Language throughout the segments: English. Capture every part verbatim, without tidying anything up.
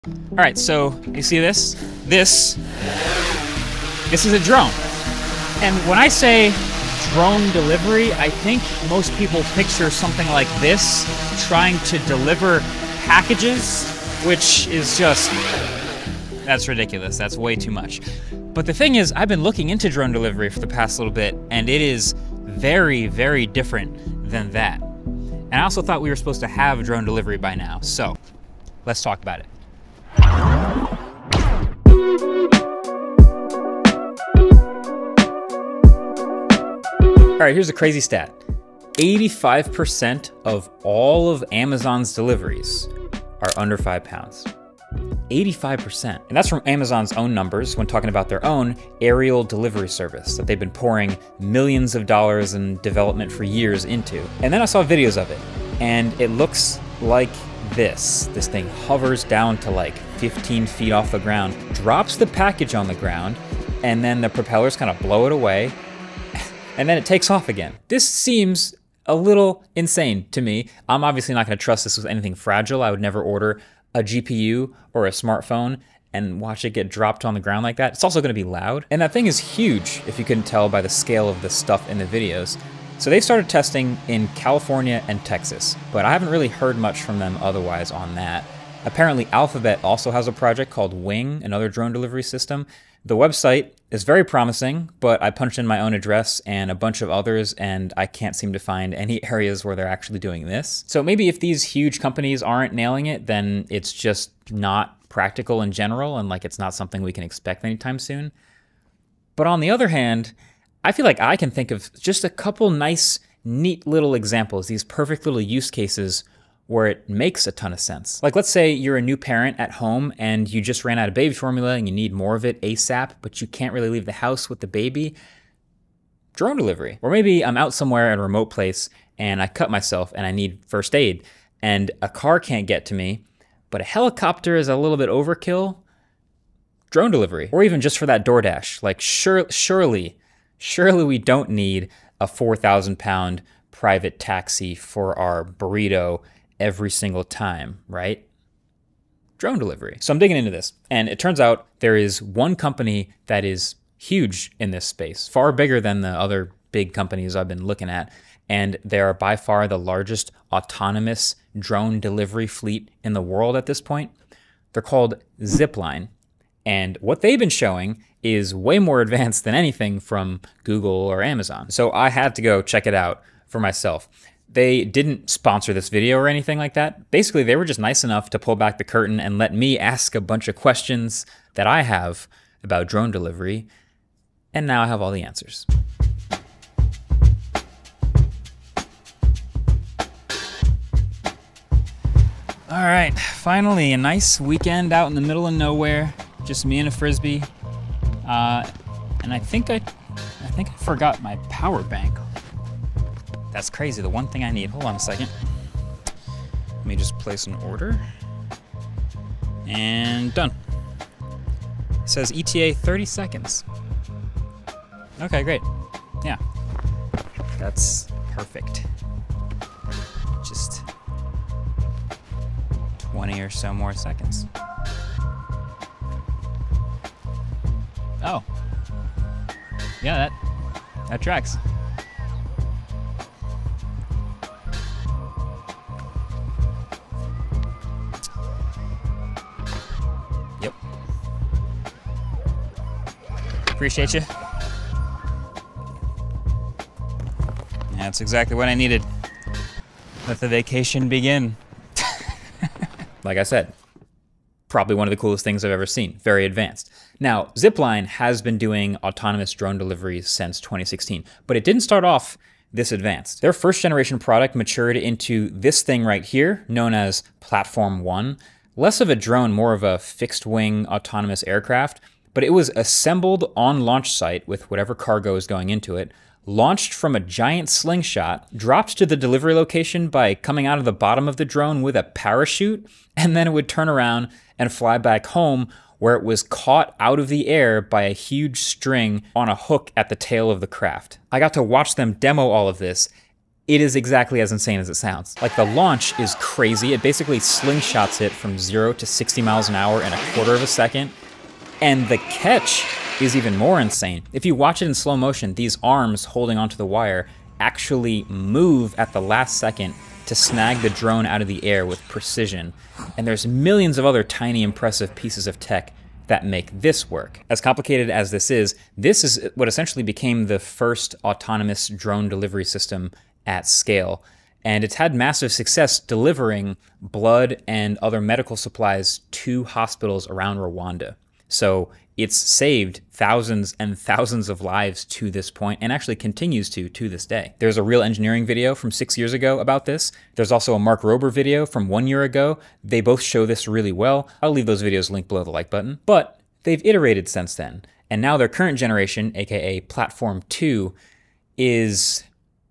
All right, so you see this? This, this is a drone. And when I say drone delivery, I think most people picture something like this, trying to deliver packages, which is just, that's ridiculous. That's way too much. But the thing is, I've been looking into drone delivery for the past little bit, and it is very, very different than that. And I also thought we were supposed to have drone delivery by now. So let's talk about it. All right, here's a crazy stat. eighty-five percent of all of Amazon's deliveries are under five pounds. eighty-five percent. And that's from Amazon's own numbers when talking about their own aerial delivery service that they've been pouring millions of dollars in development for years into. And then I saw videos of it, and it looks like this. This thing hovers down to like fifteen feet off the ground, drops the package on the ground, and then the propellers kind of blow it away, and then it takes off again. This seems a little insane to me. I'm obviously not gonna trust this with anything fragile. I would never order a G P U or a smartphone and watch it get dropped on the ground like that. It's also gonna be loud. And that thing is huge, if you couldn't tell by the scale of the stuff in the videos. So they started testing in California and Texas, but I haven't really heard much from them otherwise on that. Apparently Alphabet also has a project called Wing, another drone delivery system. The website is very promising, but I punched in my own address and a bunch of others, and I can't seem to find any areas where they're actually doing this. So maybe if these huge companies aren't nailing it, then it's just not practical in general, and like it's not something we can expect anytime soon. But on the other hand, I feel like I can think of just a couple nice, neat little examples, these perfect little use cases where it makes a ton of sense. Like let's say you're a new parent at home and you just ran out of baby formula and you need more of it ASAP, but you can't really leave the house with the baby. Drone delivery. Or maybe I'm out somewhere in a remote place and I cut myself and I need first aid and a car can't get to me, but a helicopter is a little bit overkill. Drone delivery. Or even just for that DoorDash. Like sure, surely, surely we don't need a four thousand pound private taxi for our burrito every single time, right? Drone delivery. So I'm digging into this, and it turns out there is one company that is huge in this space, far bigger than the other big companies I've been looking at, and they are by far the largest autonomous drone delivery fleet in the world at this point. They're called Zipline, and what they've been showing is way more advanced than anything from Google or Amazon. So I had to go check it out for myself. They didn't sponsor this video or anything like that. Basically, they were just nice enough to pull back the curtain and let me ask a bunch of questions that I have about drone delivery, and now I have all the answers. All right, finally, a nice weekend out in the middle of nowhere, just me and a Frisbee. Uh, and I think I, I think I forgot my power bank. That's crazy, the one thing I need. Hold on a second. Let me just place an order. And done. It says E T A thirty seconds. Okay, great. Yeah, that's perfect. Just twenty or so more seconds. Oh, yeah, that, that tracks. Yep. Appreciate you. That's exactly what I needed. Let the vacation begin. Like I said, probably one of the coolest things I've ever seen. Very advanced. Now, Zipline has been doing autonomous drone deliveries since twenty sixteen, but it didn't start off this advanced. Their first generation product matured into this thing right here, known as Platform One. Less of a drone, more of a fixed wing autonomous aircraft, but it was assembled on launch site with whatever cargo is going into it, launched from a giant slingshot, dropped to the delivery location by coming out of the bottom of the drone with a parachute, and then it would turn around and fly back home where it was caught out of the air by a huge string on a hook at the tail of the craft. I got to watch them demo all of this. it is exactly as insane as it sounds. Like, the launch is crazy. It basically slingshots it from zero to sixty miles an hour in a quarter of a second. And the catch is even more insane. If you watch it in slow motion, these arms holding onto the wire actually move at the last second to snag the drone out of the air with precision. And there's millions of other tiny, impressive pieces of tech that make this work. As complicated as this is, this is what essentially became the first autonomous drone delivery system at scale. And it's had massive success delivering blood and other medical supplies to hospitals around Rwanda. So it's saved thousands and thousands of lives to this point, and actually continues to to this day. There's a Real Engineering video from six years ago about this. There's also a Mark Rober video from one year ago. They both show this really well. I'll leave those videos linked below the like button. But they've iterated since then, and now their current generation, aka Platform two, is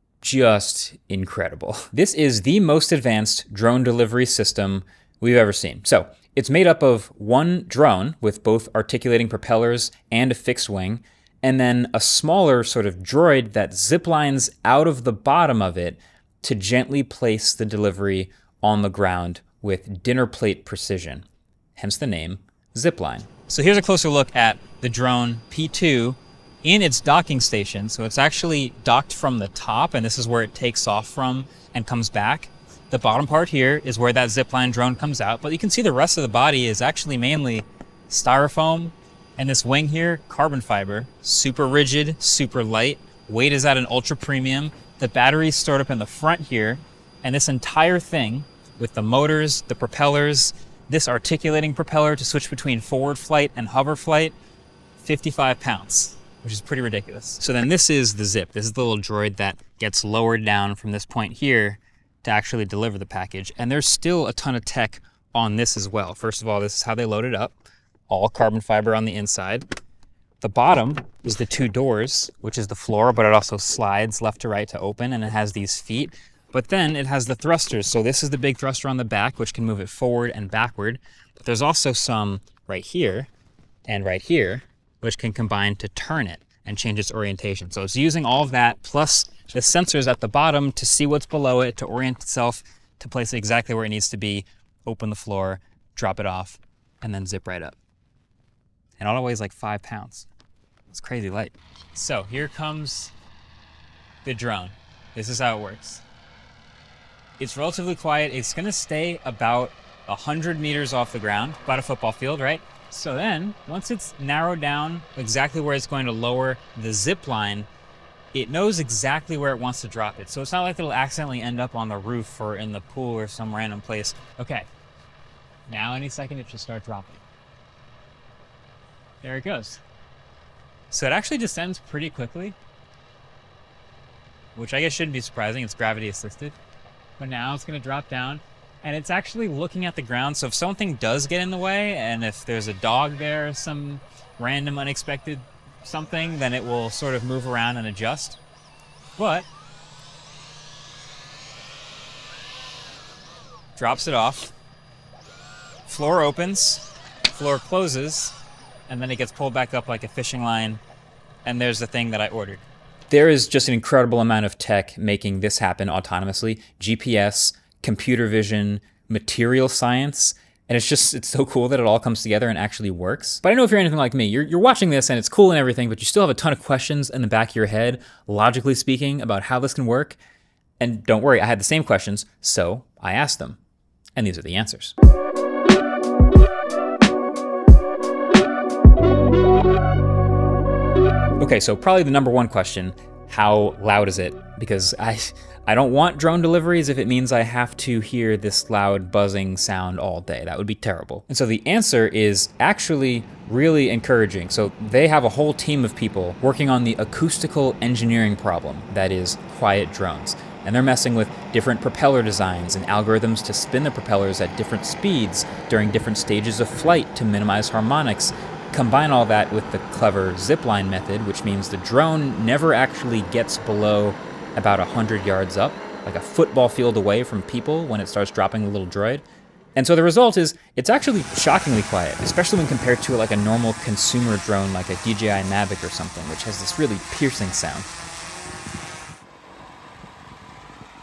just incredible. This is the most advanced drone delivery system we've ever seen. So it's made up of one drone with both articulating propellers and a fixed wing, and then a smaller sort of droid that ziplines out of the bottom of it to gently place the delivery on the ground with dinner plate precision, hence the name Zipline. So here's a closer look at the drone P two in its docking station. So it's actually docked from the top, and this is where it takes off from and comes back. The bottom part here is where that zipline drone comes out, but you can see the rest of the body is actually mainly styrofoam, and this wing here, carbon fiber, super rigid, super light. Weight is at an ultra premium. The battery's stored up in the front here, and this entire thing with the motors, the propellers, this articulating propeller to switch between forward flight and hover flight, fifty-five pounds, which is pretty ridiculous. So then this is the Zip. This is the little droid that gets lowered down from this point here to actually deliver the package. And there's still a ton of tech on this as well. First of all, this is how they load it up. All carbon fiber on the inside. The bottom is the two doors, which is the floor, but it also slides left to right to open, and it has these feet. But then it has the thrusters. So this is the big thruster on the back, which can move it forward and backward. But there's also some right here and right here, which can combine to turn it and change its orientation. So it's using all of that, plus the sensors at the bottom to see what's below it, to orient itself, to place it exactly where it needs to be, open the floor, drop it off, and then zip right up. And all it weighs like five pounds. It's crazy light. So here comes the drone. This is how it works. It's relatively quiet. It's gonna stay about one hundred meters off the ground, about a football field, right? So then, once it's narrowed down exactly where it's going to lower the zip line, it knows exactly where it wants to drop it. So it's not like it'll accidentally end up on the roof or in the pool or some random place. Okay, now any second it should start dropping. There it goes. So it actually descends pretty quickly, which I guess shouldn't be surprising. It's gravity assisted. But now it's gonna drop down, and it's actually looking at the ground. So if something does get in the way, and if there's a dog there, some random unexpected something, then it will sort of move around and adjust. But drops it off, floor opens, floor closes, and then it gets pulled back up like a fishing line, and there's the thing that I ordered. There is just an incredible amount of tech making this happen autonomously. G P S, computer vision, material science, and it's just, it's so cool that it all comes together and actually works. But I know if you're anything like me, you're, you're watching this and it's cool and everything, but you still have a ton of questions in the back of your head, logically speaking, about how this can work. And don't worry, I had the same questions, so I asked them. And these are the answers. Okay, so probably the number one question, how loud is it? Because I, I don't want drone deliveries if it means I have to hear this loud buzzing sound all day. That would be terrible. And so the answer is actually really encouraging. So they have a whole team of people working on the acoustical engineering problem that is quiet drones. And they're messing with different propeller designs and algorithms to spin the propellers at different speeds during different stages of flight to minimize harmonics. Combine all that with the clever zipline method, which means the drone never actually gets below about one hundred yards up, like a football field away from people when it starts dropping the little droid. And so the result is it's actually shockingly quiet, especially when compared to like a normal consumer drone like a D J I Mavic or something, which has this really piercing sound.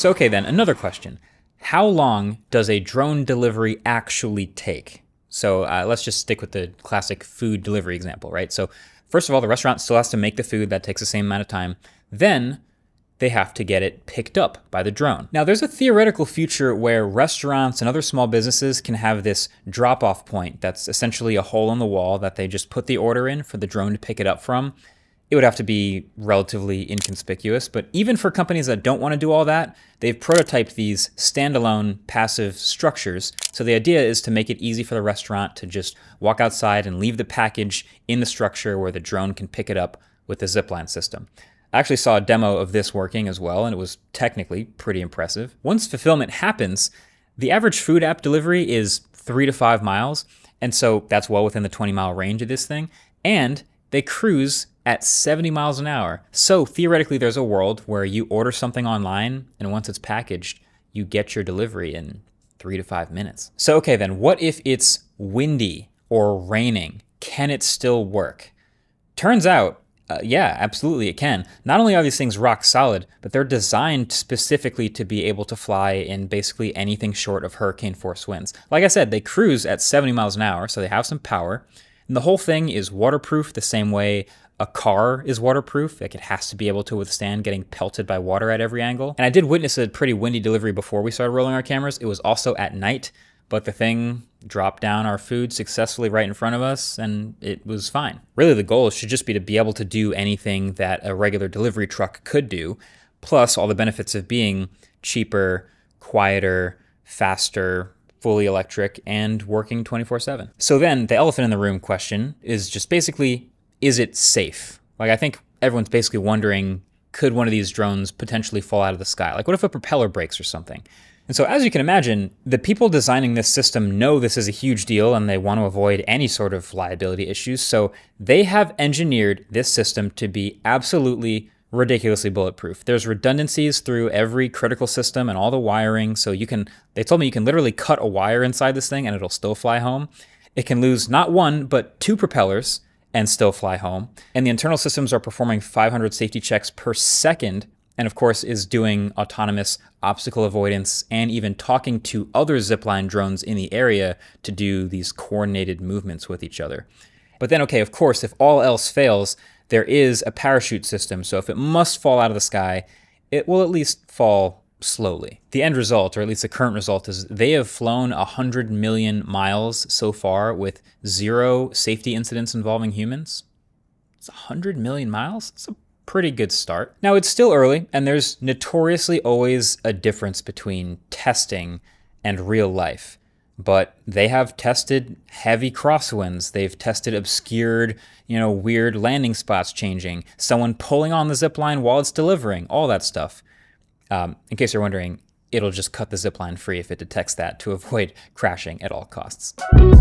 So okay then, another question. How long does a drone delivery actually take? So uh, let's just stick with the classic food delivery example, right? So first of all, the restaurant still has to make the food. That takes the same amount of time. Then they have to get it picked up by the drone. Now, there's a theoretical future where restaurants and other small businesses can have this drop-off point that's essentially a hole in the wall that they just put the order in for the drone to pick it up from. It would have to be relatively inconspicuous, but even for companies that don't want to do all that, they've prototyped these standalone passive structures. So the idea is to make it easy for the restaurant to just walk outside and leave the package in the structure where the drone can pick it up with the zipline system. I actually saw a demo of this working as well, and it was technically pretty impressive. Once fulfillment happens, the average food app delivery is three to five miles, and so that's well within the twenty mile range of this thing, and they cruise at seventy miles an hour. So theoretically, there's a world where you order something online, and once it's packaged, you get your delivery in three to five minutes. So okay then, what if it's windy or raining? Can it still work? Turns out, Uh, yeah, absolutely it can. Not only are these things rock solid, but they're designed specifically to be able to fly in basically anything short of hurricane force winds. Like I said, they cruise at seventy miles an hour, so they have some power. And the whole thing is waterproof the same way a car is waterproof. Like, it has to be able to withstand getting pelted by water at every angle. And I did witness a pretty windy delivery before we started rolling our cameras. It was also at night, but the thing dropped down our food successfully right in front of us, and it was fine. Really, the goal should just be to be able to do anything that a regular delivery truck could do, plus all the benefits of being cheaper, quieter, faster, fully electric, and working twenty-four seven. So then the elephant in the room question is just basically, is it safe? Like, I think everyone's basically wondering, could one of these drones potentially fall out of the sky? Like, what if a propeller breaks or something? And so as you can imagine, the people designing this system know this is a huge deal and they want to avoid any sort of liability issues. So they have engineered this system to be absolutely ridiculously bulletproof. There's redundancies through every critical system and all the wiring. So you can, they told me you can literally cut a wire inside this thing and it'll still fly home. It can lose not one, but two propellers and still fly home. And the internal systems are performing five hundred safety checks per second, and of course is doing autonomous obstacle avoidance and even talking to other zipline drones in the area to do these coordinated movements with each other. But then, okay, of course, if all else fails, there is a parachute system. So if it must fall out of the sky, it will at least fall slowly. The end result, or at least the current result, is they have flown one hundred million miles so far with zero safety incidents involving humans. It's one hundred million miles? It's a pretty good start. Now, it's still early, and there's notoriously always a difference between testing and real life. But they have tested heavy crosswinds. They've tested obscured, you know, weird landing spots changing, someone pulling on the zipline while it's delivering, all that stuff. Um, in case you're wondering, it'll just cut the zipline free if it detects that to avoid crashing at all costs.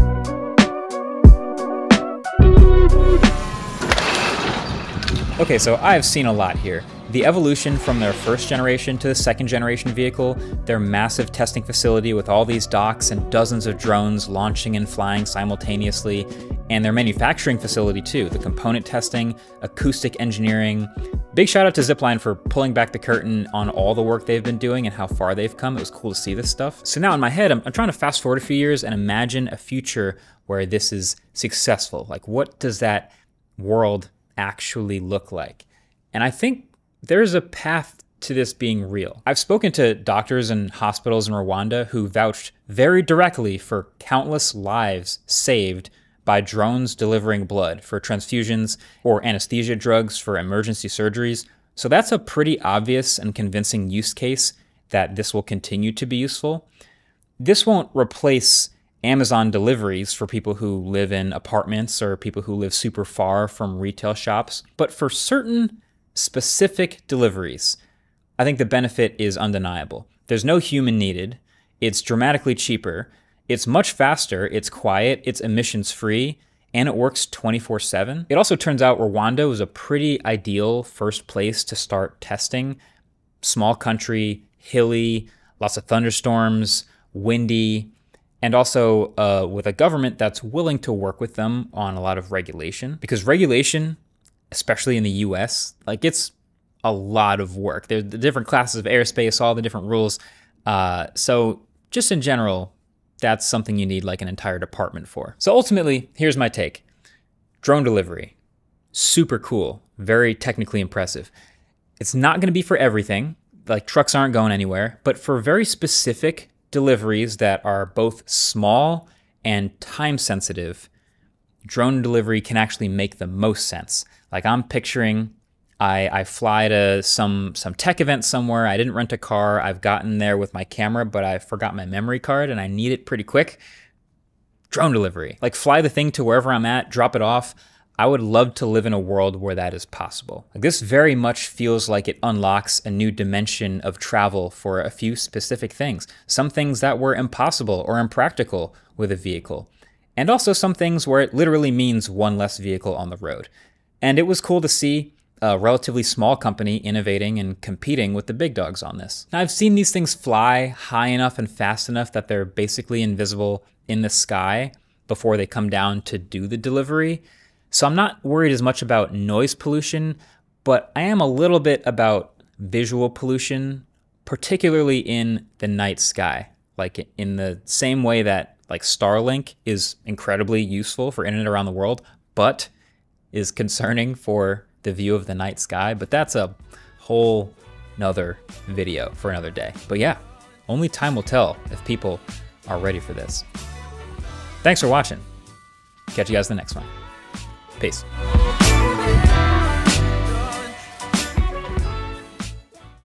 Okay, so I've seen a lot here. The evolution from their first generation to the second generation vehicle, their massive testing facility with all these docks and dozens of drones launching and flying simultaneously, and their manufacturing facility too, the component testing, acoustic engineering. Big shout out to Zipline for pulling back the curtain on all the work they've been doing and how far they've come. It was cool to see this stuff. So now in my head, I'm, I'm trying to fast forward a few years and imagine a future where this is successful. Like, what does that world actually look like? And I think there's a path to this being real. I've spoken to doctors and hospitals in Rwanda who vouched very directly for countless lives saved by drones delivering blood for transfusions or anesthesia drugs for emergency surgeries. So that's a pretty obvious and convincing use case that this will continue to be useful. This won't replace Amazon deliveries for people who live in apartments or people who live super far from retail shops, but for certain specific deliveries, I think the benefit is undeniable. There's no human needed. It's dramatically cheaper. It's much faster. It's quiet. It's emissions free, and it works twenty-four seven. It also turns out Rwanda was a pretty ideal first place to start testing. Small country, hilly, lots of thunderstorms, windy, and also uh, with a government that's willing to work with them on a lot of regulation. Because regulation, especially in the U S, like, it's a lot of work. There's the different classes of airspace, all the different rules. Uh, so just in general, that's something you need like an entire department for. So ultimately, here's my take. Drone delivery, super cool, very technically impressive. It's not gonna be for everything, like trucks aren't going anywhere, but for very specific deliveries that are both small and time sensitive, drone delivery can actually make the most sense. Like I'm picturing, I, I fly to some, some tech event somewhere, I didn't rent a car, I've gotten there with my camera, but I forgot my memory card and I need it pretty quick. Drone delivery, like fly the thing to wherever I'm at, drop it off. I would love to live in a world where that is possible. Like this very much feels like it unlocks a new dimension of travel for a few specific things. Some things that were impossible or impractical with a vehicle. And also some things where it literally means one less vehicle on the road. And it was cool to see a relatively small company innovating and competing with the big dogs on this. Now, I've seen these things fly high enough and fast enough that they're basically invisible in the sky before they come down to do the delivery. So I'm not worried as much about noise pollution, but I am a little bit about visual pollution, particularly in the night sky. Like in the same way that like Starlink is incredibly useful for internet around the world, but is concerning for the view of the night sky. But that's a whole nother video for another day. But yeah, only time will tell if people are ready for this. Thanks for watching. Catch you guys in the next one. Peace.